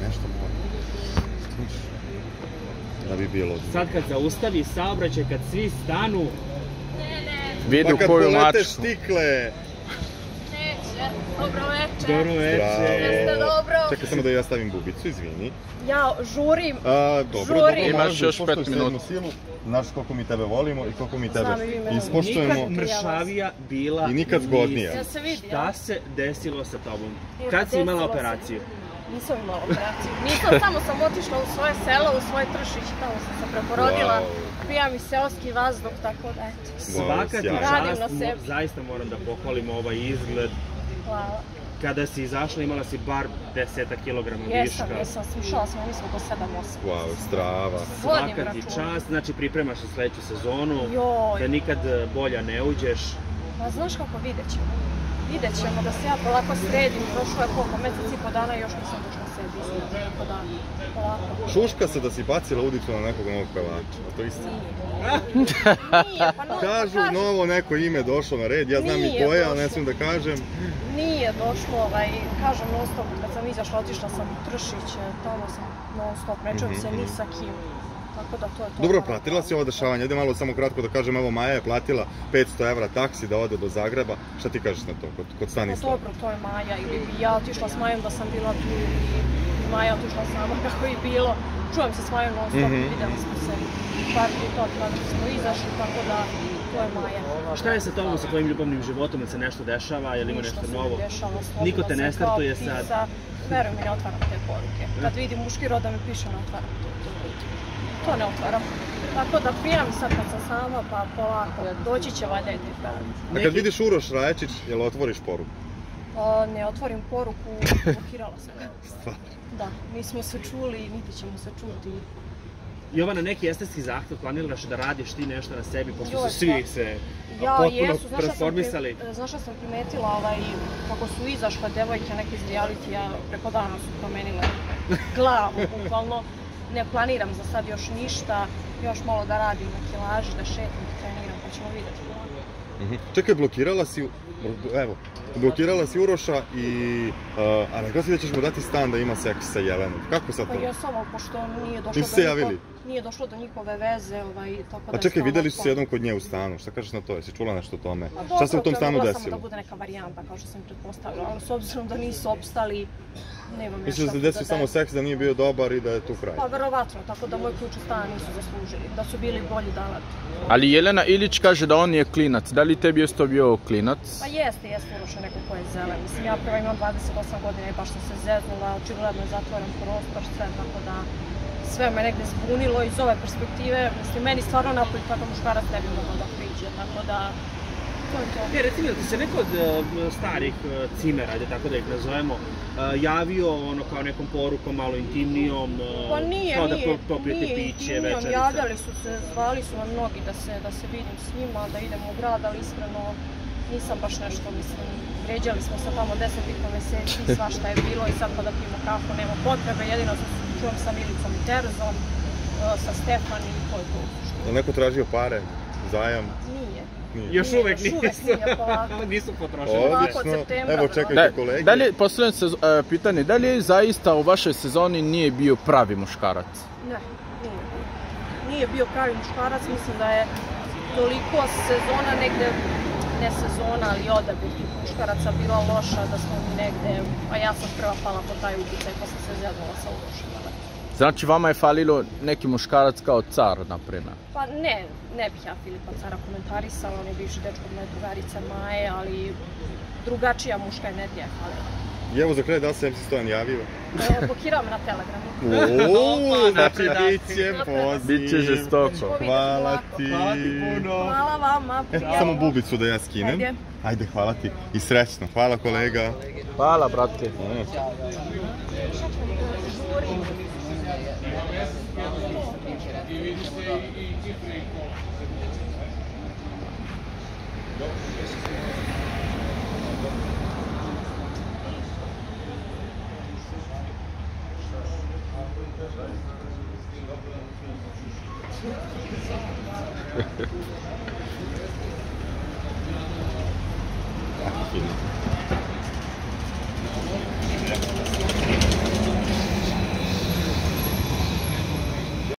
nešto mora. Da bi bilo. Sad kad zaustavi saobraćaj, kad svi stanu... Vidu koju mačku. Pa kad polete štikle... Dobro večer. Dobro večer. Jeste dobro? Čekaj samo da ja stavim bubicu, izvini. Ja žurim. Dobro, imaš još 5 minuta. Znaš koliko mi tebe volimo i koliko mi tebe ispoštujemo. Nikad mršavija bila i nikad zgodnija. Ja se vidi, Šta se desilo sa tobom? Kad si imala operaciju? Nisam imala operaciju. Nisam, samo sam otišla u svoje selo, u svoj Tršić, tamo sam se preporodila. Pija mi seoski vazduh, tako da eto. Svaka ti čast, zaista moram da pohvalim ovaj izgled. Hvala. Kada si izašla imala si bar 10 kilograma viška. Jesam, slušala sam, mislim oko 7-8. Wow, strava. Svaka ti čast, znači pripremaš se sledeću sezonu, da nikad bolja ne uđeš. Pa znaš kako, vidjet ćemo da se ja polako sredim, prošlo je koliko, mesec i po dana i još nisam došla sebi, po dana, polako. Šuška se da si bacila udicu na nekog novog pevača, a to istina? Nije, pa no, kažu novo neko ime došlo na red, ja znam i koje, ali ne smijem da kažem. Nije došlo, kažem non stop, kad sam izašla, otišla sam u Tršić, tamo sam non stop, ne čujem se ni sa kim. Tako da to je to. Dobro, platila si ovo dešavanje, ajde malo samo kratko da kažem, evo Maja je platila 500 evra taksi da ode do Zagreba, šta ti kažeš na to, kod Stanislava? Dobro, to je Maja, ili bi ja otišla s Majom da sam bila tu, i Maja otišla sama kako je bilo, čujem se s Majom non stop, videli smo se par puta kada smo izašli, tako da to je Maja. Šta je sa tobom, sa tvojim ljubavnim životom, da se nešto dešava, je li ima nešto novo? Niko te ne startuje sad? Veruj mi, ne otvaram te poruke. Kad vidim muški rod da mi piše, ne otvaram to ne otvaram. Tako da pijam sad kad sam sama, pa polako, doći će valjda i ti pravi. A kad vidiš Uroš Rajačić, jel otvoriš poruku? Ne otvorim poruku, blokirala sam je. Stvarno? Da, nismo se čuli, niti ćemo se čuti. Jovana, neki estetski zahtev, planiraš da radiš ti nešto na sebi, pošto su svi se potpuno transformisali? Znaš šta sam primetila, kako su izašle devojke neke iz realitija, preko dana su promenile glavu, bukvalno. Ne planiram za sad još ništa, još malo da radim na kilaži, da šetam, da treniram, pa ćemo vidjeti. Čekaj, blokirala si Uroša i... A rekla si da ćeš mu dati stan da ima seks sa Jelenom. Kako sad to? Pa jesam, ali pošto nije došlo do njihove veze, tako da... A čekaj, videli su se jednom kod nje u stanu, šta kažeš na to? Jesi čula nešto o tome? Šta se u tom stanu desilo? Samo da bude neka varijanta, kao što sam pretpostavila, ali s obzirom da nisu opstali, nemam nešto... Misliš da se desio samo seks, da nije bio dobar i da je tu kraj? Pa verovatno, tako da moj ključ u stana nisu zaslužili, da su bili bolji dalat. Ali Jelena Ilić kaže da on je klinac, da li tebi je to bio klinac? Pa jeste Uroš je neko ko je zelen. Mislim, ja prva imam 28 godina i baš sam se zeznula, očigledno je zatvoren prostor, sve, tako da sve me negde zbunilo iz ove perspektive. Mislim, meni stvarno napolj takav muškarac ne bi mogao da priđe, tako da... Reci mi, da ti se neko od starih cimera, tako da ih nazovemo, javio kao nekom porukom malo intimnijom, kao da popijete piće, večerice? Javljali su se, zvali su me mnogi da se vidim s njima, da idemo u grad, ali iskreno nisam baš nešto, mislim, vređali smo se tamo 10 meseci, svašta je bilo i sad kada pijemo kafu nema potrebe, jedino se čujem sa Milicom i Terzom, sa Stefani i to je to. Je li neko tražio pare, zajam? Nije. Još uvek nisu potrošili. Odlično, evo čekajte kolege. Postavljam se pitanje, da li je zaista u vašoj sezoni nije bio pravi muškarac? Ne, nije bio pravi muškarac, mislim da je toliko sezona negde, ne sezona, ali odabir tih muškaraca bila loša, da smo mi negde, a ja sam prva pala po taj utjecaj pa sam se zeznula sa Urošem. Znači vama je falilo neki muškarac kao car, naprimjer? Pa ne bih ja Filipa Cara komentarisala, on je bivši dečko od moje drugarice Maje, ali drugačija muška energija je falila. I evo za kraj, da li se MC Stojan javio? Blokirao me na Telegramu. Ooo, znači bit će poziv. Bit će žestoko. Hvala ti. Hvala ti puno. Hvala vama. Samo bubicu da ja skinem. Ajde, hvala ti. I srećno. Hvala kolega. Hvala, brate. Fino.